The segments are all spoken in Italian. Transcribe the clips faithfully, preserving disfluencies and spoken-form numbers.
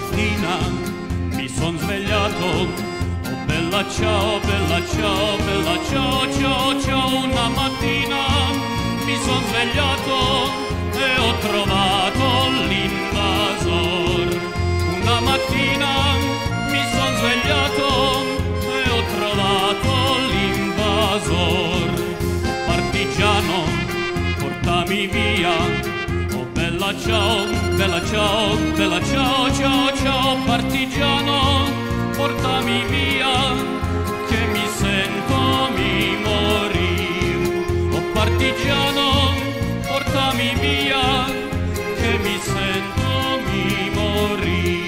mattina mi son svegliato, oh bella ciao, bella ciao, bella ciao, ciao, ciao. Una mattina mi son svegliato e ho trovato l'invasor. Una mattina mi son svegliato e ho trovato l'invasor. Partigiano, portami via. Bella ciao, bella ciao, bella ciao, ciao, ciao. Partigiano, portami via, che mi sento mi morir. Oh partigiano, portami via, che mi sento mi morir.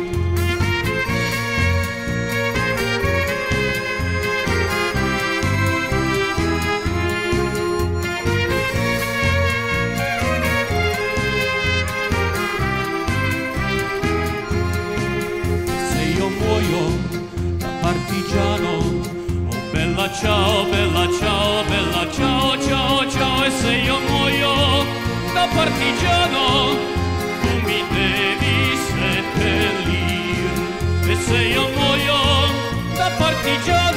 Partigiano, oh bella ciao, bella ciao, bella ciao, ciao, ciao. E se io muoio da partigiano, tu mi devi seppellir. E se io muoio da partigiano,